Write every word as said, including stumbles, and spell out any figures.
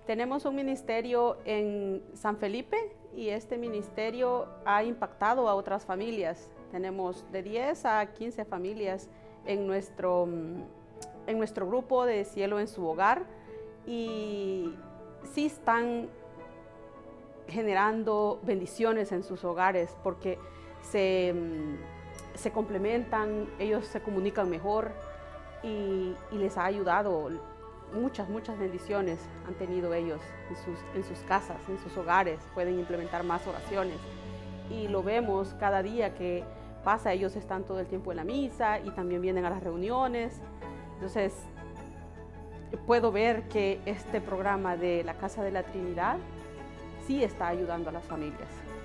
Tenemos un ministerio en San Felipe y este ministerio ha impactado a otras familias. Tenemos de diez a quince familias en nuestro, en nuestro grupo de Cielo en su Hogar y sí están generando bendiciones en sus hogares porque se, se complementan, ellos se comunican mejor y, y les ha ayudado. Muchas, muchas bendiciones han tenido ellos en sus, en sus casas, en sus hogares. Pueden implementar más oraciones y lo vemos cada día que pasa. Ellos están todo el tiempo en la misa y también vienen a las reuniones. Entonces, puedo ver que este programa de la Casa de la Trinidad sí está ayudando a las familias.